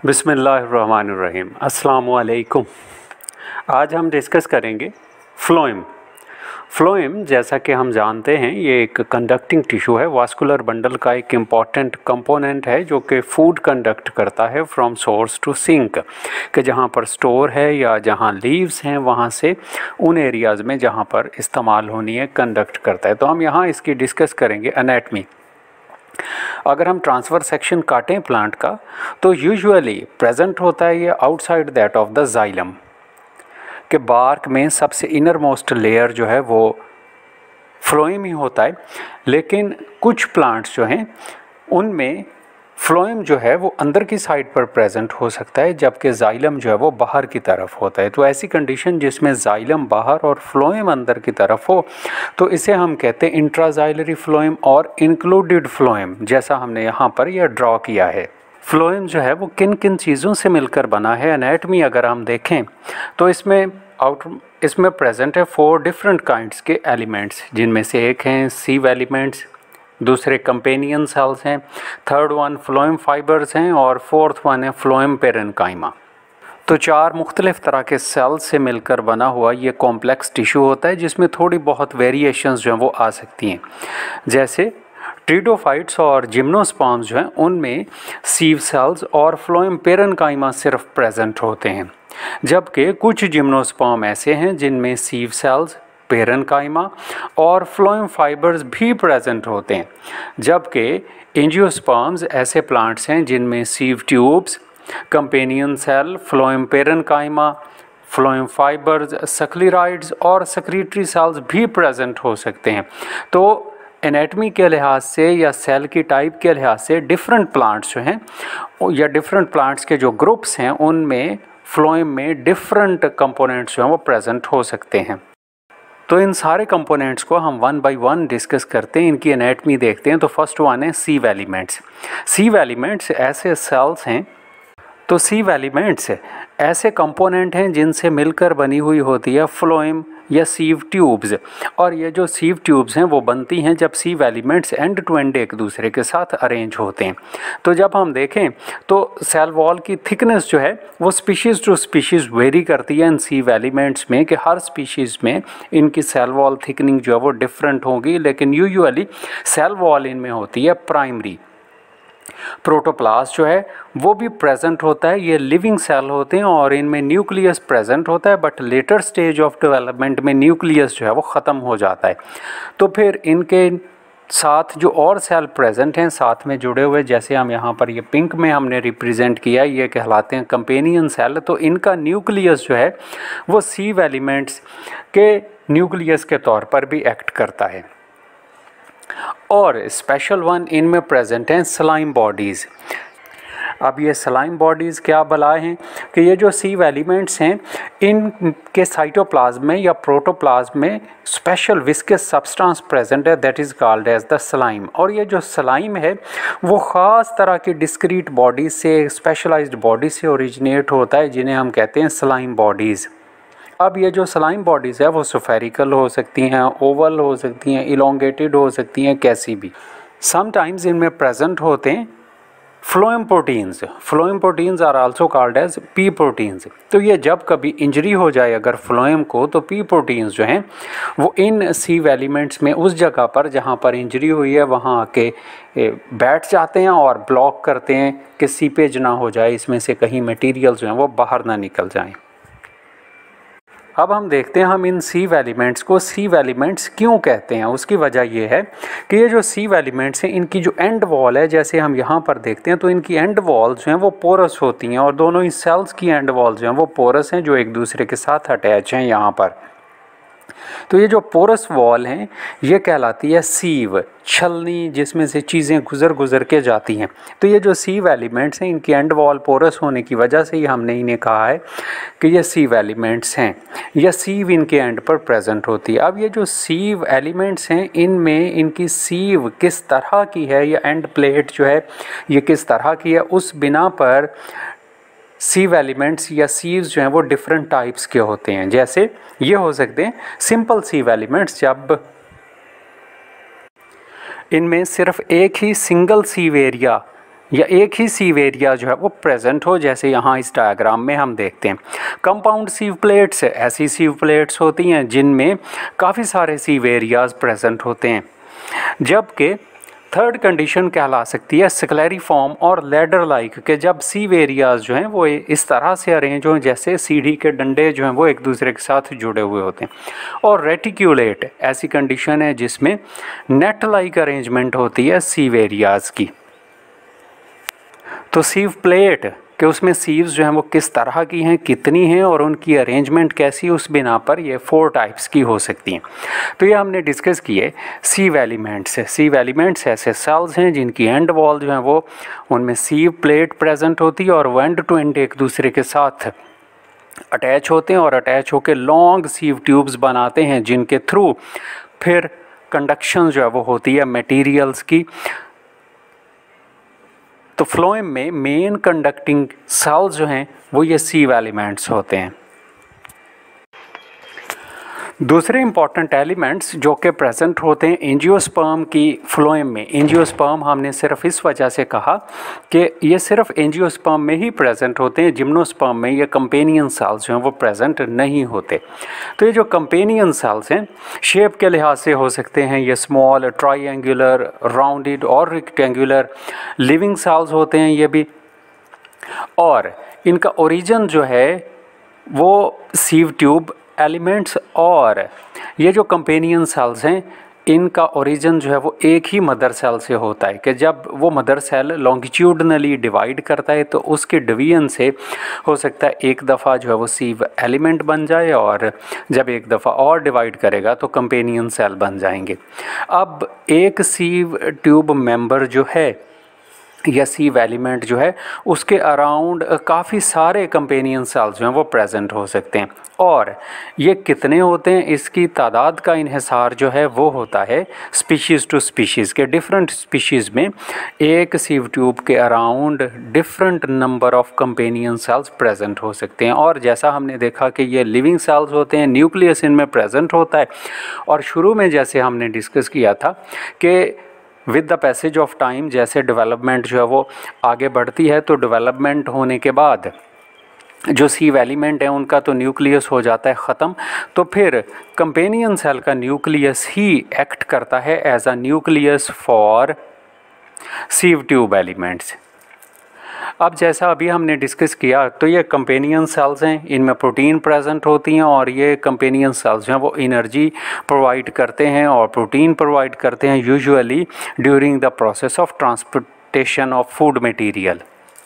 बिस्मिल्लाहिर्रहमानिर्रहीम। अस्सलामुअलैकुम। आज हम डिस्कस करेंगे फ्लोएम। फ्लोएम जैसा कि हम जानते हैं ये एक कंडक्टिंग टिश्यू है, वास्कुलर बंडल का एक इम्पॉर्टेंट कंपोनेंट है जो कि फूड कंडक्ट करता है फ्रॉम सोर्स टू सिंक, कि जहाँ पर स्टोर है या जहाँ लीव्स हैं वहाँ से उन एरियाज़ में जहाँ पर इस्तेमाल होनी है कंडक्ट करता है। तो हम यहाँ इसकी डिस्कस करेंगे एनाटमी। अगर हम ट्रांसफर सेक्शन काटें प्लांट का तो यूजुअली प्रेजेंट होता है ये outside that of the xylem, के बार्क में सबसे इनर मोस्ट लेयर जो है वो फ्लोएम ही होता है। लेकिन कुछ प्लांट्स जो हैं उनमें फ्लोएम जो है वो अंदर की साइड पर प्रेजेंट हो सकता है, जबकि जाइलम जो है वो बाहर की तरफ होता है। तो ऐसी कंडीशन जिसमें जाइलम बाहर और फ्लोएम अंदर की तरफ हो तो इसे हम कहते हैं इंट्राजाइलरी फ्लोएम और इंक्लूडेड फ्लोएम, जैसा हमने यहाँ पर यह ड्रॉ किया है। फ्लोएम जो है वो किन किन चीज़ों से मिलकर बना है, एनाटमी अगर हम देखें तो इसमें प्रेजेंट है 4 डिफरेंट काइंड्स के एलिमेंट्स, जिनमें से एक हैं सीव एलिमेंट्स, दूसरे कंपेनियन सेल्स हैं, थर्ड वन फ्लोएम फाइबर्स हैं और फोर्थ वन है फ्लोएम पेरेन्काइमा। तो 4 मुख्तलिफ तरह के सेल्स से मिलकर बना हुआ ये कॉम्प्लेक्स टिश्यू होता है, जिसमें थोड़ी बहुत वेरिएशंस जो हैं वो आ सकती हैं। जैसे ट्रीडोफाइट्स और जिम्नोस्पर्म्स जो हैं उनमें सीव सेल्स और फ्लोएम पेरेन्काइमा सिर्फ प्रेजेंट होते हैं, जबकि कुछ जिम्नोस्पर्म ऐसे हैं जिनमें सीव सेल्स, पेरेन्काइमा और फ्लोएम फाइबर्स भी प्रेजेंट होते हैं, जबकि एंजियोस्पर्म्स ऐसे प्लांट्स हैं जिनमें sieve tubes, companion cell, phloem parenchyma, phloem fibres, sclereids और सेक्रेटरी सेल्स भी प्रेजेंट हो सकते हैं। तो एनाटमी के लिहाज से या सेल की टाइप के लिहाज से डिफरेंट प्लांट्स जो हैं या डिफरेंट प्लांट्स के जो ग्रुप्स हैं उनमें फ्लोएम में डिफरेंट कंपोनेंट्स जो हैं वो प्रेजेंट हो सकते हैं। तो इन सारे कंपोनेंट्स को हम वन बाय वन डिस्कस करते हैं, इनकी एनाटमी देखते हैं। तो फर्स्ट वन है सीव एलिमेंट्स। सीव एलिमेंट्स ऐसे सेल्स हैं, तो सीव एलिमेंट्स ऐसे कंपोनेंट हैं जिनसे मिलकर बनी हुई होती है फ्लोएम या सीव ट्यूब्स, और ये जो सीव ट्यूब्स हैं वो बनती हैं जब sieve elements end to end एक दूसरे के साथ अरेंज होते हैं। तो जब हम देखें तो सेल वॉल की थिकनेस जो है वो स्पीशीज़ टू स्पीशीज़ वेरी करती है इन सीव एलिमेंट्स में, कि हर स्पीशीज़ में इनकी सेल वॉल थिकनिंग जो है वो डिफरेंट होगी, लेकिन यूजुअली सेल वॉल इनमें होती है प्राइमरी। प्रोटोप्लास्ट जो है वो भी प्रेजेंट होता है, ये लिविंग सेल होते हैं और इनमें न्यूक्लियस प्रेजेंट होता है, but later stage of development में न्यूक्लियस जो है वो ख़त्म हो जाता है। तो फिर इनके साथ जो और सेल प्रेजेंट हैं साथ में जुड़े हुए, जैसे हम यहाँ पर ये पिंक में हमने रिप्रेजेंट किया, ये कहलाते हैं कंपेनियन सेल। तो इनका न्यूक्लियस जो है वो सीव एलिमेंट्स के न्यूक्लियस के तौर पर भी एक्ट करता है। और स्पेशल वन इनमें प्रेजेंट हैं स्लाइम बॉडीज़। अब ये स्लाइम बॉडीज़ क्या बलाए हैं कि ये जो सीव एलिमेंट्स हैं इनके साइटोप्लाज्म में या प्रोटोप्लाज्म में स्पेशल विस्कस सब्सटेंस प्रेजेंट है, that is called as the slime. और ये जो स्लाइम है वो ख़ास तरह की डिस्क्रीट बॉडीज़ से, स्पेशलाइज्ड बॉडी से ओरिजिनेट होता है, जिन्हें हम कहते हैं स्लाइम बॉडीज़। अब ये जो स्लाइम बॉडीज़ है वो स्फेरिकल हो सकती हैं, ओवल हो सकती हैं, इलोंगेटेड हो सकती हैं, कैसी भी। समटाइम्स इनमें प्रेजेंट होते हैं phloem proteins. Phloem proteins are also called as P proteins. तो ये जब कभी इंजरी हो जाए अगर फ्लोएम को, तो पी प्रोटीन्स जो हैं वो इन सीव एलिमेंट्स में उस जगह पर जहाँ पर इंजरी हुई है वहाँ आके बैठ जाते हैं और ब्लॉक करते हैं कि सीपेज ना हो जाए, इसमें से कहीं मटीरियल जो हैं वो बाहर ना निकल जाएँ। अब हम देखते हैं हम इन सीव एलिमेंट्स को सीव एलिमेंट्स क्यों कहते हैं। उसकी वजह ये है कि ये जो सीव एलिमेंट्स हैं इनकी जो एंड वॉल है, जैसे हम यहाँ पर देखते हैं तो इनकी एंड वॉल जो हैं वो पोरस होती हैं, और दोनों ही सेल्स की एंड वॉल जो हैं वो पोरस हैं, जो एक दूसरे के साथ अटैच हैं यहाँ पर। तो ये जो पोरस वॉल हैं ये कहलाती है सीव, छलनी जिसमें से चीज़ें गुज़र के जाती हैं। तो ये जो सीव एलिमेंट्स हैं इनकी एंड वॉल पोरस होने की वजह से ही हमने इन्हें कहा है कि ये सीव एलिमेंट्स हैं, या सीव इनके एंड पर प्रेजेंट होती है। अब ये जो सीव एलिमेंट्स हैं इनमें इनकी सीव किस तरह की है या एंड प्लेट जो है ये किस तरह की है, उस बिना पर सीव एलिमेंट्स या सीव्स जो हैं वो डिफरेंट टाइप्स के होते हैं। जैसे ये हो सकते हैं सिंपल सीव एलिमेंट्स, जब इनमें सिर्फ एक ही सिंगल सीव एरिया या एक ही सीव एरिया जो है वो प्रेजेंट हो, जैसे यहाँ इस डायग्राम में हम देखते हैं। कंपाउंड सीव प्लेट्स ऐसी सीव प्लेट्स होती हैं जिनमें काफ़ी सारे सीव एरियाज प्रेजेंट होते हैं। जबकि थर्ड कंडीशन कहला सकती है स्क्लेरिफॉर्म और लैडर लाइक, के जब सीव एरियाज जो हैं वो इस तरह से अरेंज हों जैसे सीढ़ी के डंडे जो हैं वो एक दूसरे के साथ जुड़े हुए होते हैं। और रेटिक्यूलेट ऐसी कंडीशन है जिसमें नेट लाइक अरेंजमेंट होती है सीव एरियाज की। तो सीव प्लेट कि उसमें सीव्स जो हैं वो किस तरह की हैं, कितनी हैं और उनकी अरेंजमेंट कैसी, उस बिना पर ये 4 टाइप्स की हो सकती हैं। तो ये हमने डिस्कस किए सीव एलिमेंट्स। सीव एलिमेंट्स ऐसे सेल्स हैं जिनकी एंड वॉल जो हैं वो उनमें सीव प्लेट प्रेजेंट होती है और वो एंड टू एंड एक दूसरे के साथ अटैच होते हैं और अटैच होकर लॉन्ग सीव ट्यूब्स बनाते हैं जिनके थ्रू फिर कंडक्शन जो है वो होती है मटेरियल्स की। तो फ्लोएम में मेन कंडक्टिंग सेल्स जो हैं वो ये सीव एलिमेंट्स होते हैं। दूसरे इंपॉर्टेंट एलिमेंट्स जो कि प्रेजेंट होते हैं एंजियोस्पर्म की फ्लोएम में। एंजियोस्पर्म हमने सिर्फ इस वजह से कहा कि ये सिर्फ एंजियोस्पर्म में ही प्रेजेंट होते हैं, जिम्नोस्पर्म में ये कंपेनियन सेल्स जो हैं वो प्रेजेंट नहीं होते। तो ये जो कंपेनियन सेल्स हैं शेप के लिहाज से हो सकते हैं ये स्मॉल, ट्राइएंगुलर, राउंडेड और रेक्टेंगुलर लिविंग सेल्स होते हैं ये भी। और इनका ओरिजिन जो है वो सीव ट्यूब एलिमेंट्स और ये जो कंपेनियन सेल्स हैं इनका ओरिजिन जो है वो एक ही मदर सेल से होता है कि जब वो मदर सेल लॉन्गिट्यूडनली डिवाइड करता है तो उसके डिवीजन से हो सकता है एक दफ़ा जो है वो सीव एलिमेंट बन जाए और जब एक दफ़ा और डिवाइड करेगा तो कंपेनियन सेल बन जाएंगे। अब एक सीव ट्यूब मेंबर जो है या सीव एलिमेंट जो है उसके अराउंड काफ़ी सारे कंपेनियन सेल्स जो हैं वो प्रेजेंट हो सकते हैं। और ये कितने होते हैं इसकी तादाद का इन्हिसार जो है वो होता है स्पीशीज़ टू स्पीशीज़ के। डिफरेंट स्पीशीज़ में एक सीव ट्यूब के around different number of companion cells present हो सकते हैं। और जैसा हमने देखा कि ये लिविंग सेल्स होते हैं, न्यूक्लियस इनमें प्रेजेंट होता है। और शुरू में जैसे हमने डिस्कस किया था कि with the passage of time जैसे डेवलपमेंट जो है वो आगे बढ़ती है तो डेवलपमेंट होने के बाद जो सीव एलिमेंट है उनका तो न्यूक्लियस हो जाता है ख़त्म, तो फिर कंपेनियन सेल का न्यूक्लियस ही एक्ट करता है as a nucleus for sieve tube elements. अब जैसा अभी हमने डिस्कस किया तो ये कंपेनियन सेल्स हैं, इनमें प्रोटीन प्रेजेंट होती हैं और ये कंपेनियन सेल्स हैं वो एनर्जी प्रोवाइड करते हैं और प्रोटीन प्रोवाइड करते हैं usually during the process of transportation of food material.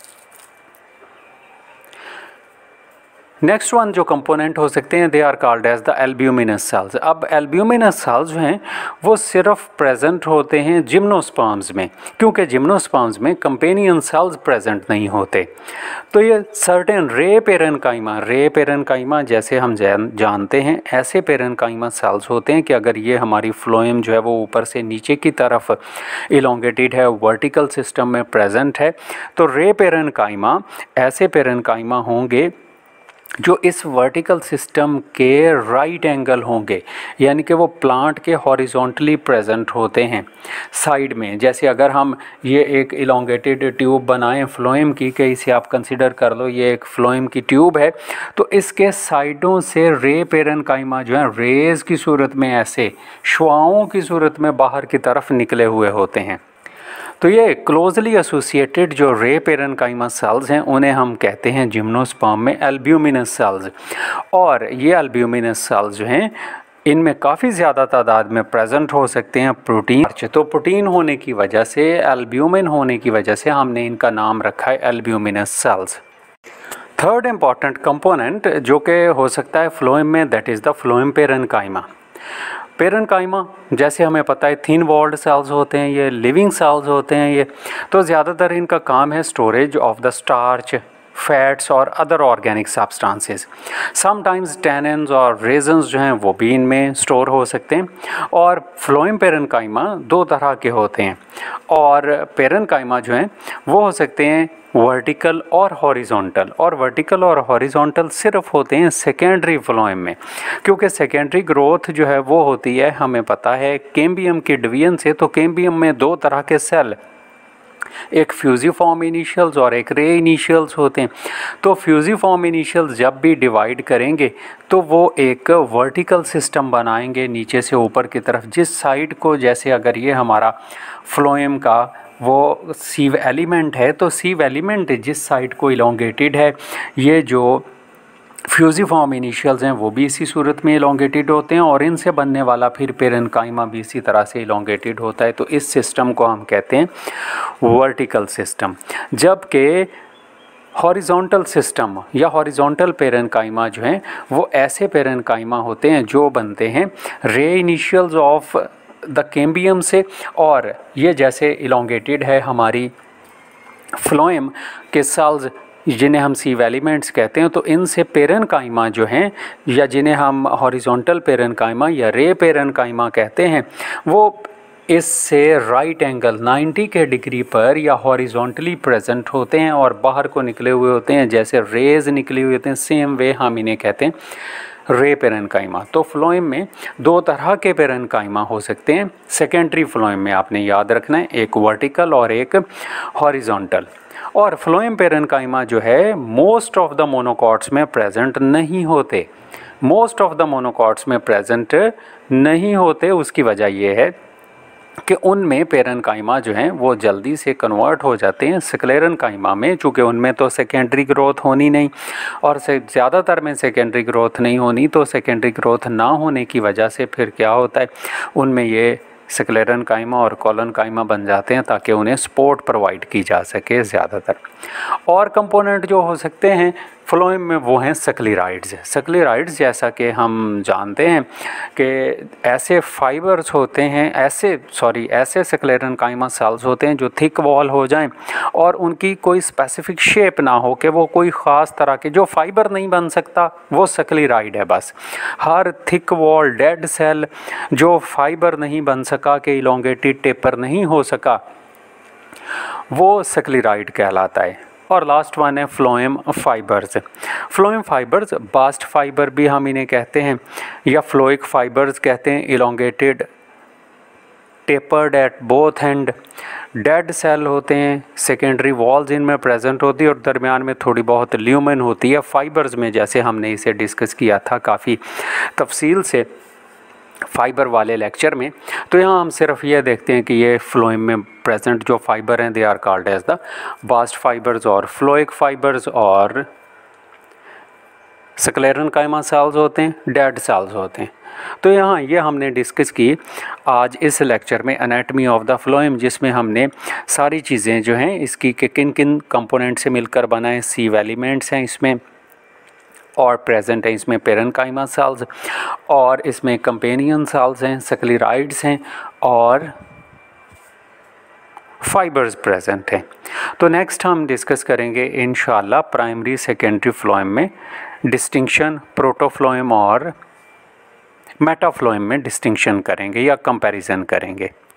Next one जो कंपोनेंट हो सकते हैं they are called as the albuminous cells. अब एल्ब्यूमिनस सेल्स जो हैं वो सिर्फ प्रेजेंट होते हैं जिम्नोस्पर्म्स में, क्योंकि जिम्नोस्पर्म्स में कंपेनियन सेल्स प्रेजेंट नहीं होते। तो ये सर्टेन रे पेरेन्काइमा जैसे हम जानते हैं ऐसे पेरेन्काइमा सेल्स होते हैं कि अगर ये हमारी फ्लोएम जो है वो ऊपर से नीचे की तरफ इलोंगेटेड है, वर्टिकल सिस्टम में प्रेजेंट है, तो रे पेरेन्काइमा ऐसे पेरेन्काइमा होंगे जो इस वर्टिकल सिस्टम के राइट एंगल होंगे, यानी कि वो प्लांट के हॉरिजॉन्टली प्रेजेंट होते हैं साइड में। जैसे अगर हम ये एक इलोंगेटेड ट्यूब बनाएं फ्लोएम की, कि इसे आप कंसिडर कर लो ये एक फ्लोएम की ट्यूब है, तो इसके साइडों से रे पेरेन्काइमा जो है रेज़ की सूरत में ऐसे शुआओं की सूरत में बाहर की तरफ निकले हुए होते हैं। तो ये क्लोजली एसोसिएटेड जो रे पेरेन्काइमा सेल्स हैं उन्हें हम कहते हैं जिम्नोस्पर्म में एल्ब्यूमिनस सेल्स। और ये एल्ब्यूमिनस सेल्स जो हैं इनमें काफ़ी ज़्यादा तादाद में प्रेजेंट हो सकते हैं प्रोटीन। तो प्रोटीन होने की वजह से, एल्ब्यूमिन होने की वजह से हमने इनका नाम रखा है albuminous cells. Third important component जो कि हो सकता है फ्लोएम में, that is the phloem parenchyma. Parenchyma जैसे हमें पता है थिन वॉल्ड सेल्स होते हैं, ये लिविंग सेल्स होते हैं ये, तो ज़्यादातर इनका काम है storage of the starch, fats और other organic substances. Sometimes tannins और रेजन्स जो हैं वो भी इनमें स्टोर हो सकते हैं। और फ्लोएम पेरेन्काइमा 2 तरह के होते हैं और पेरेन्काइमा जो हैं वो हो सकते हैं वर्टिकल और हॉरिजॉन्टल। और वर्टिकल और हॉरिजॉन्टल सिर्फ होते हैं सेकेंडरी फ्लोएम में, क्योंकि सेकेंडरी ग्रोथ जो है वो होती है हमें पता है कैम्बियम के डिवीजन से। तो कैम्बियम में 2 तरह के सेल एक फ्यूजिफॉर्म इनिशियल्स और एक रे इनिशियल्स होते हैं। तो फ्यूजिफॉर्म इनिशियल्स जब भी डिवाइड करेंगे तो वो एक वर्टिकल सिस्टम बनाएंगे नीचे से ऊपर की तरफ, जिस साइड को, जैसे अगर ये हमारा फ्लोएम का वो सीव एलिमेंट है तो सीव एलिमेंट जिस साइड को इलोंगेटेड है, ये जो फ्यूजिफॉर्म इनिशियल्स हैं वो भी इसी सूरत में इलोंगेटेड होते हैं और इनसे बनने वाला फिर पेरेन्काइमा भी इसी तरह से इलोंगेटेड होता है। तो इस सिस्टम को हम कहते हैं वर्टिकल सिस्टम। जबकि हॉरिजॉन्टल सिस्टम या हॉरिजॉन्टल पेरेन्काइमा जो हैं वो ऐसे पेरेन्काइमा होते हैं जो बनते हैं रे इनिशियल्स ऑफ द कैम्बियम से, और ये जैसे इलोंगेटेड है हमारी फ्लोएम के सेल्स जिन्हें हम सीव एलिमेंट्स कहते हैं, तो इनसे पेरेन्काइमा जो हैं या जिन्हें हम हॉरिजॉन्टल पेरेन्काइमा या रे पेरेन्काइमा कहते हैं, वो इससे राइट एंगल 90 के डिग्री पर या हॉरिजॉन्टली प्रेजेंट होते हैं और बाहर को निकले हुए होते हैं, जैसे रेज निकली हुई होते हैं, सेम वे हम इन्हें कहते हैं रे पेरेन्काइमा। तो फ्लोएम में दो तरह के पेरेन्काइमा हो सकते हैं सेकेंडरी फ्लोएम में, आपने याद रखना है, एक वर्टिकल और एक हॉरिजॉन्टल। और फ्लोएम पेरेन्काइमा जो है मोस्ट ऑफ द मोनोकॉट्स में प्रेजेंट नहीं होते, मोस्ट ऑफ द मोनोकॉट्स में प्रेजेंट नहीं होते। उसकी वजह ये है कि उनमें पेरेन्काइमा जो हैं वो जल्दी से कन्वर्ट हो जाते हैं स्क्लेरेन्काइमा में, चूँकि उनमें तो सेकेंडरी ग्रोथ होनी नहीं और ज़्यादातर में सेकेंडरी ग्रोथ नहीं होनी, तो सेकेंडरी ग्रोथ ना होने की वजह से फिर क्या होता है, उनमें ये स्क्लेरेन्काइमा और कोलेन्काइमा बन जाते हैं ताकि उन्हें सपोर्ट प्रोवाइड की जा सके ज़्यादातर। और कंपोनेंट जो हो सकते हैं फ्लोएम में वो हैं सक्लेराइड्स। सक्लेराइड्स जैसा कि हम जानते हैं कि ऐसे फाइबर्स होते हैं, ऐसे स्क्लेरेन्काइमा सेल्स होते हैं जो थिक वॉल हो जाएं और उनकी कोई स्पेसिफिक शेप ना हो, कि वो कोई ख़ास तरह के जो फाइबर नहीं बन सकता वो सक्लेराइड है बस। हर थिक वॉल डेड सेल जो फाइबर नहीं बन सका, कि इलोंगेटेड टेपर नहीं हो सका, वो सक्लेराइड कहलाता है। और लास्ट वन है phloem fibres. Phloem fibres bast fibre भी हम इन्हें कहते हैं या फ्लोइक फाइबर्स कहते हैं। Elongated tapered at both end, dead cell होते हैं, सेकेंडरी वॉल्स इनमें प्रेजेंट होती है और दरमियान में थोड़ी बहुत ल्यूमेन होती है फाइबर्स में, जैसे हमने इसे डिस्कस किया था काफ़ी तफसील से फाइबर वाले लेक्चर में। तो यहाँ हम सिर्फ ये देखते हैं कि ये फ्लोएम में प्रेजेंट जो फाइबर हैं they are called as the bast fibres और फ्लोइक फाइबर्स, और स्क्लेरेन्काइमा सेल्स होते हैं, डेड सेल्स होते हैं। तो यहाँ ये हमने डिस्कस की आज इस लेक्चर में एनाटमी ऑफ द फ्लोएम, जिसमें हमने सारी चीज़ें जो हैं इसकी के किन किन कंपोनेंट से मिलकर बना है। सीव एलिमेंट्स हैं इसमें और प्रेजेंट है इसमें पेरेन्काइमा सेल्स, और इसमें कंपेनियन सेल्स हैं, सक्लेराइड्स हैं और फाइबर्स प्रेजेंट हैं। तो नेक्स्ट हम डिस्कस करेंगे इंशाल्लाह प्राइमरी सेकेंडरी फ्लोएम में डिस्टिंक्शन, प्रोटोफ्लोएम और मेटाफ्लोएम में डिस्टिंक्शन करेंगे या कंपैरिजन करेंगे।